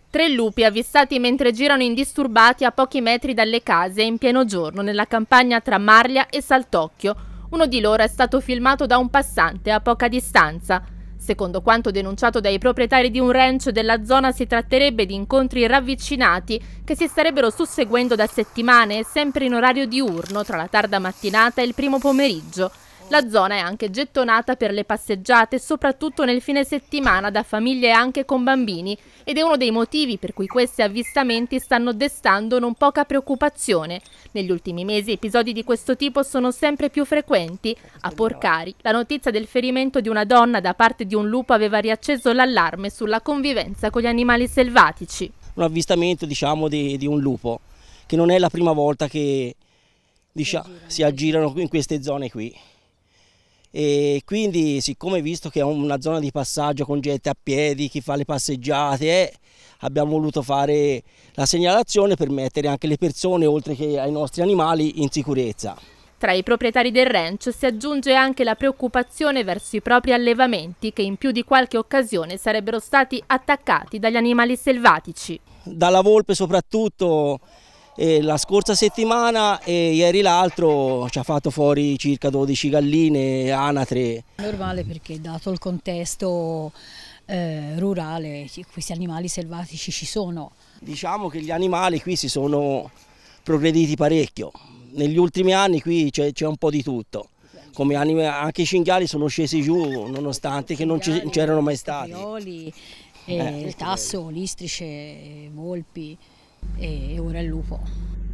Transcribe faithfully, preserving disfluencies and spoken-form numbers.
Tre lupi avvistati mentre girano indisturbati a pochi metri dalle case in pieno giorno nella campagna tra Marlia e Saltocchio. Uno di loro è stato filmato da un passante a poca distanza. Secondo quanto denunciato dai proprietari di un ranch della zona, si tratterebbe di incontri ravvicinati che si starebbero susseguendo da settimane e sempre in orario diurno tra la tarda mattinata e il primo pomeriggio. La zona è anche gettonata per le passeggiate, soprattutto nel fine settimana, da famiglie anche con bambini, ed è uno dei motivi per cui questi avvistamenti stanno destando non poca preoccupazione. Negli ultimi mesi episodi di questo tipo sono sempre più frequenti. A Porcari, la notizia del ferimento di una donna da parte di un lupo aveva riacceso l'allarme sulla convivenza con gli animali selvatici. Un avvistamento, diciamo, di, di un lupo, che non è la prima volta che, diciamo, si aggirano in queste zone qui. E quindi, siccome visto che è una zona di passaggio con gente a piedi, chi fa le passeggiate, eh, abbiamo voluto fare la segnalazione per mettere anche le persone, oltre che ai nostri animali, in sicurezza. Tra i proprietari del ranch si aggiunge anche la preoccupazione verso i propri allevamenti, che in più di qualche occasione sarebbero stati attaccati dagli animali selvatici. Dalla volpe soprattutto. E la scorsa settimana e ieri l'altro ci ha fatto fuori circa dodici galline, anatre. È normale perché dato il contesto eh, rurale questi animali selvatici ci sono. Diciamo che gli animali qui si sono progrediti parecchio. Negli ultimi anni qui c'è un po' di tutto. Come anime, anche i cinghiali sono scesi giù nonostante che non c'erano mai stati. Caprioli, eh, il tasso, l'istrice, volpi. E ora il lupo.